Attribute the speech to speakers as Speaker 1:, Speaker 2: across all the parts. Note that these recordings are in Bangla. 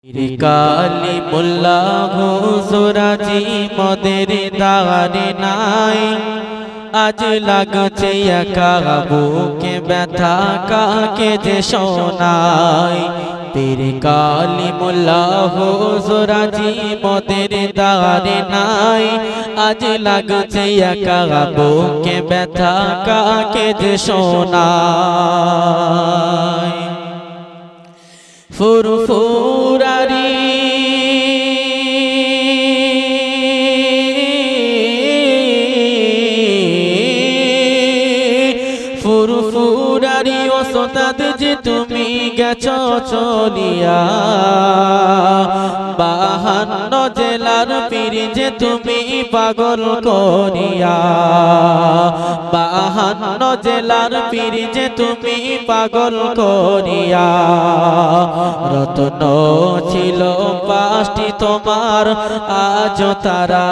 Speaker 1: কালি মোল্লা হুজুরাজি মদের দারে নাই, আজ লাগছে একা বুকে ব্যথা কাকে যে শোনাই। পীর কালি মোল্লা হুজুরাজি মদের দারে নাই, আজ লাগছে একা বুকে ব্যথা কাকে যে শোনাই। ফুরফুরারি ফুরফুরারি ওস্তাদ যে তুমি গেছো চলিয়া, 52 জেলার পীর যে তুমি পাগল করিয়া, 52 জেলার পীর যে তুমি পাগল করিয়া। রত্ন ছিল 5টি তোমার, আজ তারা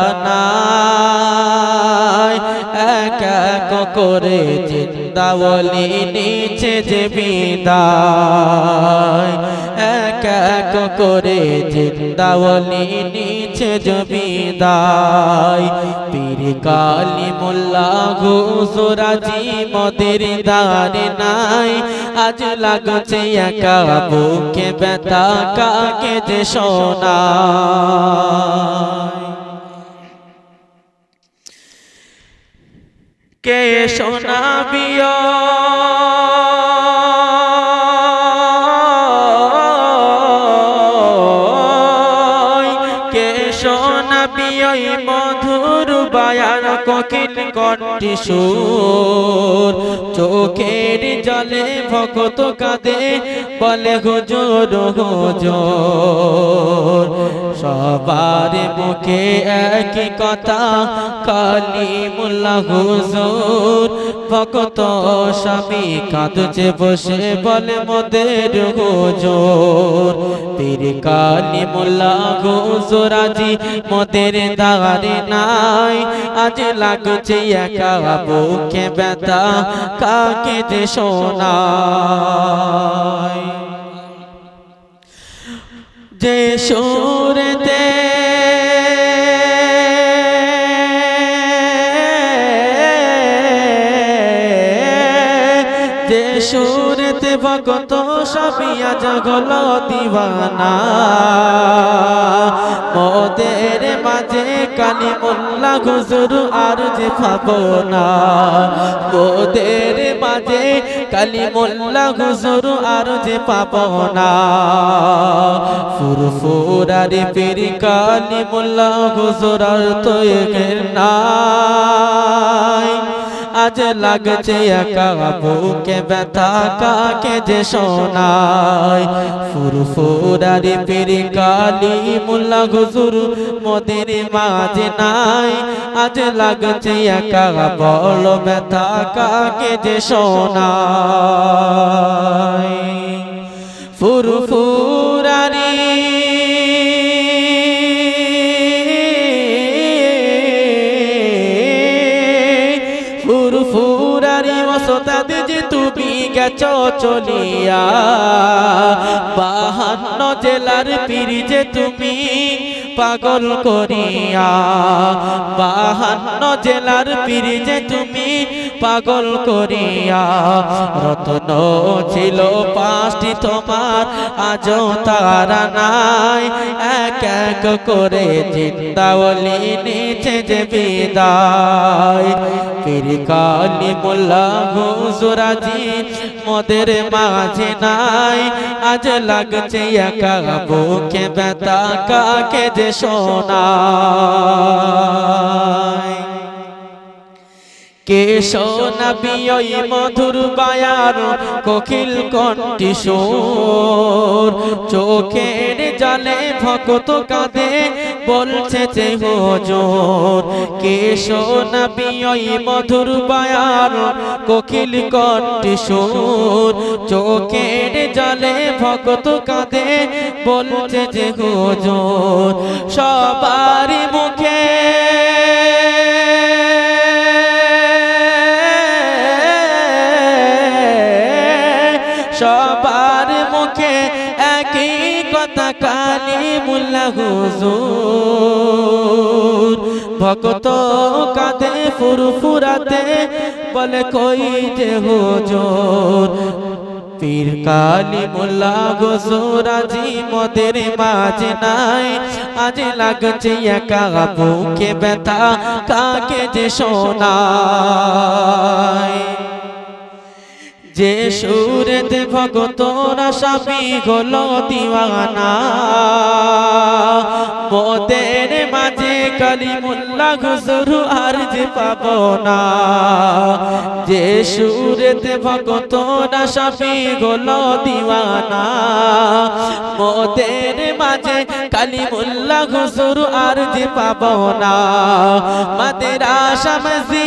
Speaker 1: নাই, এক এক করে জিন্দাওয়ালি নিচে যে বিদায়, এক এক করে জিন্দাওয়ালি নিচে যে বিদায়। পীর কালি মোল্লা হুজুরাজি মদের দারে নাই, আজ লাগছে একা বুকে ব্যথা কাকে যে শোনাই। কে শোনাবিও কে শোনাবিও মধুর বায়ান কোকিল কণ্ঠে সুর, চোখের জলে ভক্ত কাঁদে বলে হুজুর হুজুর। সবার মুখে একই কথা কালি মোল্লা হুজুর, ভক্ত স্বামী কাঁদছে বসে বলে মোদের হুজুর। পীর কালি মোল্লা হুজুরাজি মোদের দারে নাই, আজ লাগছে একা বুকে ব্যথা কাকে যে শোনাই। যে সুরেতে যে সুরেতে ভক্ত সবিয়া জগল দিওয়ানা, মোদের মাঝে কালি মোল্লা হুজুর আর যে পাবো না, মোদের মাঝে কালি মোল্লা হুজুর আর যে পাবো না। ফুরফুরারি পীর কালি মোল্লা হুজুর আর তো নাই, আজ লাগছে একা বুকে ব্যথা কাকে যে শোনাই। ফুরফুরারি পীর কালি মোল্লা হুজুর মোদের মাঝে নাই, আজ লাগছে একা বড় ব্যথা কাকে যে শোনাই। ফুরফুরারি ফুরফুরারি ওস্তাদ যে তুমি গেছো চলিয়া, 52 জেলার পীর যে তুমি পাগল করিয়া, 52 জেলার পীর যে তুমি পাগল করিয়া। রত্ন ছিল 5টি তোমার, আজ তারা নাই, এক এক করে জিন্দাওয়ালি নিচে যে বিদায়। পীর কালি মোল্লা হুজুরাজি মোদের মাঝে নাই, আজ লাগছে একা বুকে ব্যথা কাকে যে শোনাই। কে শোনাবি ওই মধুর বায়ান কোকিল কণ্ঠে সুর, চোখের জলে ভক্ত কাঁদে বলছে যে হুজুর। কে শোনাবি ওই মধুর বায়ান কোকিল কণ্ঠে সুর, চোখের জলে ভক্ত কাঁদে বলছে যে হুজুর। সবার মুখে সবার মুখে একই কথা কাল কালিমুল্লাহ হুজুর ভক্ত কাঁদে ফুরফুরাতে বলে কই যে হুজুর পীর কালিমুল্লাহ হুজুর আজি মোদের মাঝে নাই আজ লাগছে একা বুকে ব্যথা কাকে যে শোনায় যে সুরেতে ভক্তরা সাবি হলো দিওয়ানা মোদের মাঝে কালিমুল্লাহ হুজুর আর যে পাবো না যে সুরেতে ভক্তরা সাবি হলো দিওয়ানা মোদের মাঝে কালিমুল্লাহ হুজুর আর যে পাবো না মাদ্রাসা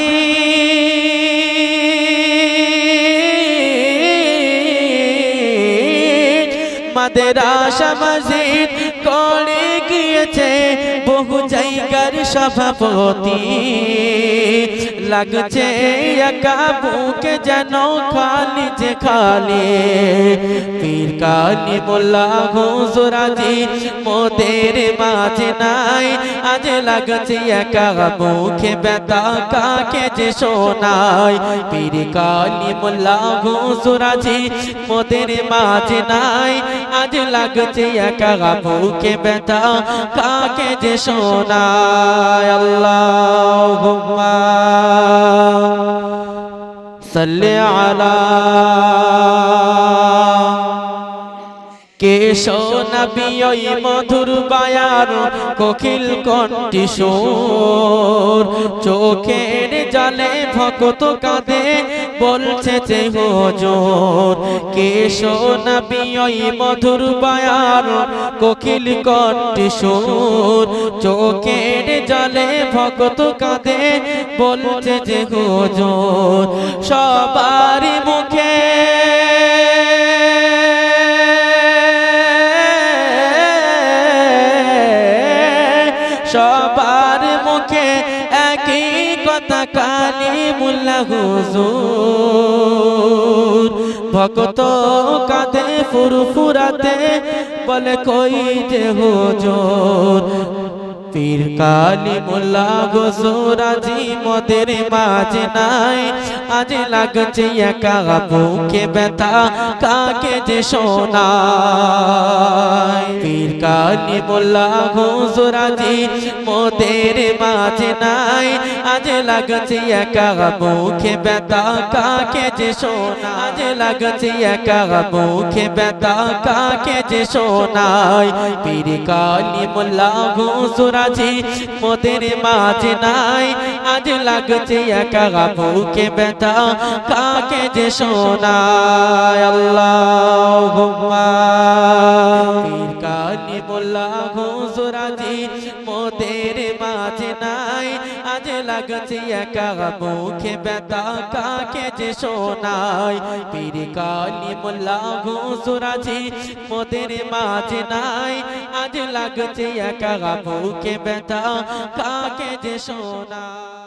Speaker 1: মাদ্রাসা মসজিদ করে গিয়েছে বহু জায়গার সভাপতি লাগছে একা বুকে যেন খালি যে খালি পীর কালিমুল্লাহ হুজুর আজি মোদের মাঝে নাই আজ লাগছে একা বুকে ব্যথা কাকে যে শোনায় পীর কালিমুল্লাহ হুজুর আজি মোদের মাঝে নাই আজ লাগছে একা বুকে ব্যথা কাকে যে শোনায় আল্লাহুম্মা সাল্লি আলা কেশো নবী ওই মধুর বায়ার কোকিল কণ্ঠী সুর চোখের জলে ভক্ত কাঁদে বলছে যে হুজুর কেশো নবী ওই মধুর বায়ার কোকিল কণ্ঠী সুর চোখের জলে ভক্ত কাঁদে বলছে যে হুজুর সবার মুখে সবার মুখে একই কথা কালিমুল্লাহ হুজুর ভক্ত কাঁদে ফুরফুরাতে বলে কই যে হুজুর পীর কালিমুল্লাহ হুজুর আজি মোদের মাঝে নাই আজ লাগছে একা বুকে ব্যথা কাকে যে শোনায় পীর কালিমুল্লাহ হুজুর আজি মোদের মাঝে নাই আজ লাগছে একা বুকে ব্যথা কাকে যে শোনায় আজ লাগছে একা বুকে ব্যথা কাকে যে শোনায় পীর কালিমুল্লাহ হুজুর আজি মোদের মাঝে নাই আজ লাগছে একা বুকে ব্যথা কাকে যে শোনায় আল্লাহুম্মা পীর কালিমুল্লাহ হুজুর আজি মোদের মাঝে নাই আজ লাগছে একা বুকে ব্যথা কাকে যে শোনায় পীর কালিমুল্লাহ হুজুর আজি মোদের মাঝে নাই আজ লাগছে একা বুকে ব্যথা কাকে যে শোনায়।